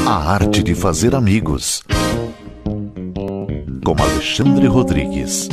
A arte de fazer amigos. Com Alexandre Rodrigues.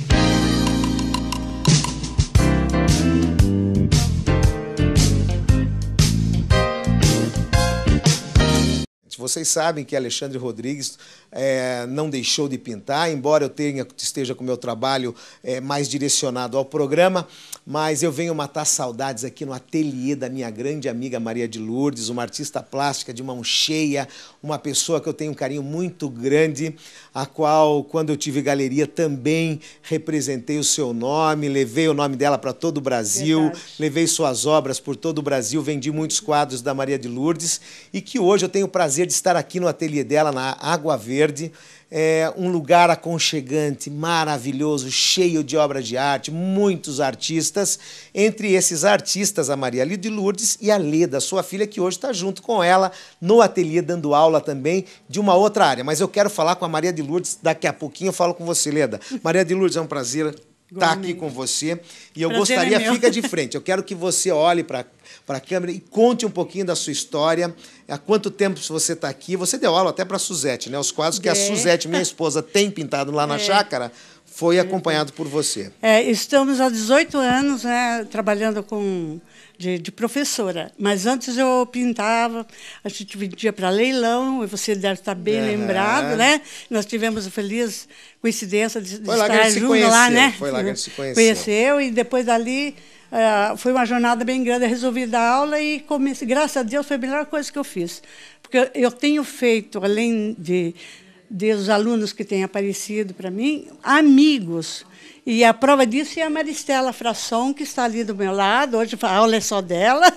Vocês sabem que Alexandre Rodrigues não deixou de pintar, embora eu esteja com o meu trabalho mais direcionado ao programa, mas eu venho matar saudades aqui no ateliê da minha grande amiga Maria de Lourdes, uma artista plástica de mão cheia, uma pessoa que eu tenho um carinho muito grande, a qual, quando eu tive galeria, também representei o seu nome, levei o nome dela para todo o Brasil, verdade, levei suas obras por todo o Brasil, vendi muitos quadros da Maria de Lourdes e que hoje eu tenho o prazer de estar aqui no ateliê dela, na Água Verde, um lugar aconchegante, maravilhoso, cheio de obras de arte, muitos artistas. Entre esses artistas, a Maria de Lourdes e a Leda, sua filha, que hoje está junto com ela no ateliê, dando aula também de uma outra área. Mas eu quero falar com a Maria de Lourdes, daqui a pouquinho eu falo com você, Leda. Maria de Lourdes, é um prazer estar aqui com você. E eu gostaria, fica de frente, eu quero que você olhe para a câmera e conte um pouquinho da sua história. Há quanto tempo você está aqui? Você deu aula até para a Suzete, né? Os quadros que a Suzete, minha esposa, tem pintado lá na chácara, foi acompanhado por você. Estamos há 18 anos, né, trabalhando de professora. Mas antes eu pintava, a gente vendia para leilão, e você deve estar bem lembrado, né? Nós tivemos a feliz coincidência de estar junto lá, né? Foi lá que a gente se conheceu. E depois dali foi uma jornada bem grande. Eu resolvi dar aula e comecei. Graças a Deus foi a melhor coisa que eu fiz. Porque eu tenho feito, além dos alunos que têm aparecido para mim, amigos. E a prova disso é a Maristela Frasson, que está ali do meu lado. Hoje a aula é só dela.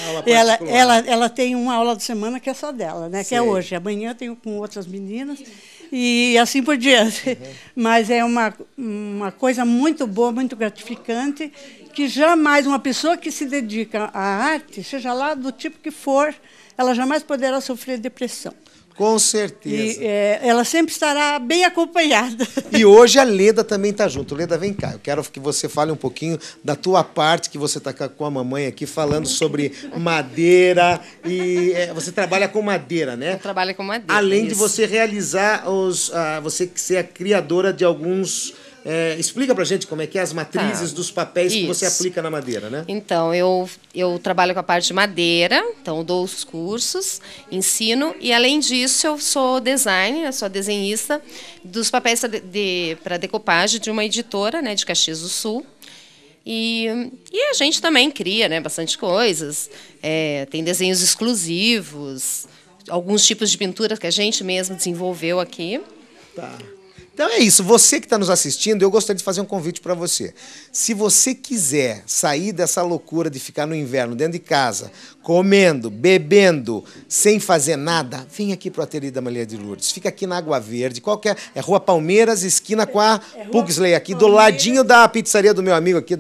Ela tem uma aula de semana que é só dela, né? Que é hoje. Amanhã eu tenho com outras meninas. E assim por diante. Mas é uma coisa muito boa, muito gratificante, que jamais uma pessoa que se dedica à arte, seja lá do tipo que for, ela jamais poderá sofrer depressão. Com certeza. E ela sempre estará bem acompanhada. E hoje a Leda também está junto. Leda, vem cá. Eu quero que você fale um pouquinho da tua parte, que você está com a mamãe aqui, falando sobre madeira. E você trabalha com madeira, né? Eu trabalho com madeira. Além de você realizar você ser a criadora de alguns... explica pra gente como é que é as matrizes dos papéis que você aplica na madeira, né? Então, eu trabalho com a parte de madeira, então eu dou os cursos, ensino, e além disso eu sou designer, eu sou desenhista dos papéis para decopagem de uma editora, né, de Caxias do Sul. E a gente também cria, né, bastante coisas, tem desenhos exclusivos, alguns tipos de pintura que a gente mesmo desenvolveu aqui. Tá. Então é isso, você que está nos assistindo, eu gostaria de fazer um convite para você. Se você quiser sair dessa loucura de ficar no inverno dentro de casa, comendo, bebendo, sem fazer nada, vem aqui para o ateliê da Maria de Lourdes. Fica aqui na Água Verde, é Rua Palmeiras, esquina com a Pugsley, aqui do ladinho da pizzaria do meu amigo aqui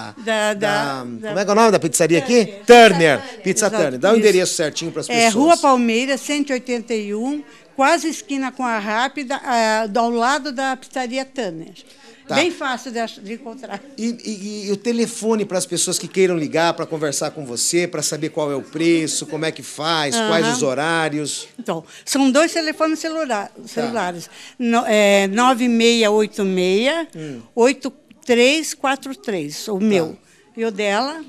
como é que é o nome da pizzaria aqui? Turner. Pizza Turner. Dá o endereço certinho para as pessoas. Rua Palmeiras, 181, quase esquina com a Rápida, ao lado da pizzaria Tanner. Tá. Bem fácil de encontrar. E o telefone para as pessoas que queiram ligar para conversar com você, para saber qual é o preço, como é que faz, quais os horários? Então, são 2 telefones celulares. 9686-8343, o meu. E o dela?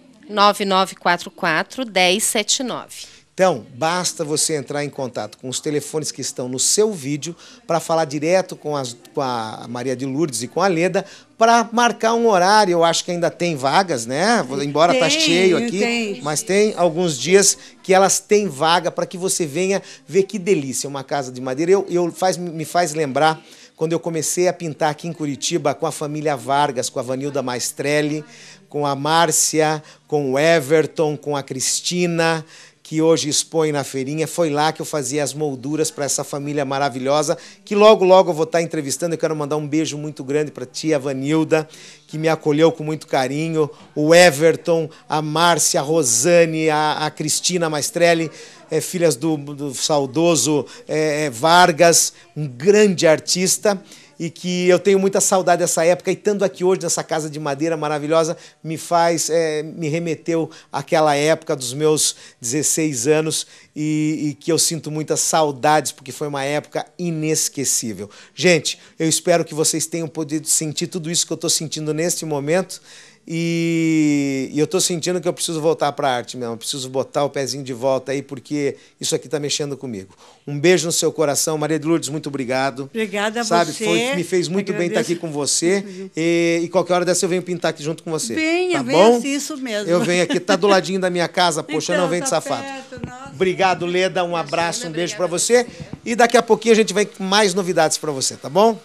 9944-1079. Então, basta você entrar em contato com os telefones que estão no seu vídeo para falar direto com a Maria de Lourdes e com a Leda para marcar um horário. Eu acho que ainda tem vagas, né? Embora está cheio aqui, mas tem alguns dias que elas têm vaga para que você venha ver que delícia, uma casa de madeira. Me faz lembrar quando eu comecei a pintar aqui em Curitiba com a família Vargas, com a Vanilda Maestrelli, com a Márcia, com o Everton, com a Cristina, que hoje expõe na feirinha. Foi lá que eu fazia as molduras para essa família maravilhosa, que logo, logo eu vou estar entrevistando. Eu quero mandar um beijo muito grande para a tia Vanilda, que me acolheu com muito carinho, o Everton, a Márcia, a Rosane, a Cristina Maestrelli, filhas do saudoso Vargas, um grande artista. e que eu tenho muita saudade dessa época, e estando aqui hoje nessa casa de madeira maravilhosa me remeteu àquela época dos meus 16 anos e que eu sinto muitas saudades, porque foi uma época inesquecível. Gente, eu espero que vocês tenham podido sentir tudo isso que eu estou sentindo neste momento. E eu estou sentindo que eu preciso voltar para a arte mesmo, eu preciso botar o pezinho de volta aí, porque isso aqui está mexendo comigo. Um beijo no seu coração, Maria de Lourdes, muito obrigado. Obrigada a você. Me fez muito bem estar aqui com você, e qualquer hora dessa eu venho pintar aqui junto com você. Venha, tá venha bom? assim, isso mesmo. Eu venho aqui, tá do ladinho da minha casa, poxa, então, não vem de tá safado. perto, nossa. Obrigado, Leda, um abraço, um beijo para você, e daqui a pouquinho a gente vem com mais novidades para você, tá bom?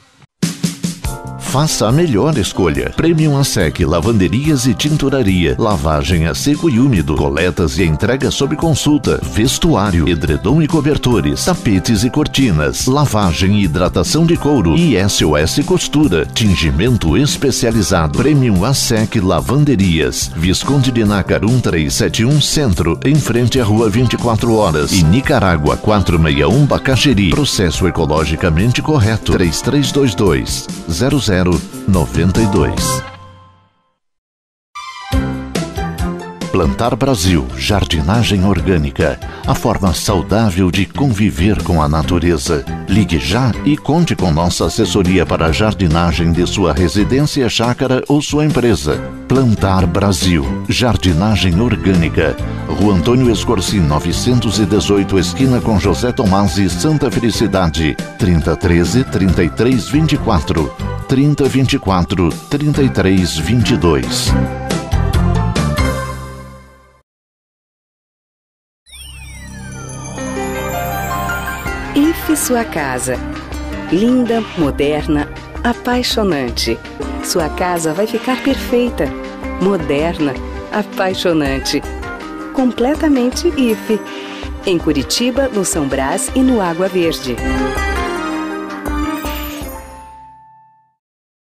Faça a melhor escolha. Premium Assec, lavanderias e tinturaria, lavagem a seco e úmido, coletas e entrega sob consulta, vestuário, edredom e cobertores, tapetes e cortinas, lavagem e hidratação de couro e SOS Costura, tingimento especializado. Premium Assec Lavanderias, Visconde de Nácar 1371 Centro, em frente à Rua 24 Horas e Nicarágua 461 Bacaxeri. Processo ecologicamente correto. 3322-0092. Plantar Brasil, jardinagem orgânica, a forma saudável de conviver com a natureza. Ligue já e conte com nossa assessoria para a jardinagem de sua residência, chácara ou sua empresa. Plantar Brasil, jardinagem orgânica. Rua Antônio Escorci, 918, esquina com José Tomasi, Santa Felicidade. 3013-3324. 3024-3322. IFE Sua Casa. Linda, moderna, apaixonante. Sua casa vai ficar perfeita, moderna, apaixonante. Completamente IFE. Em Curitiba, no São Brás e no Água Verde.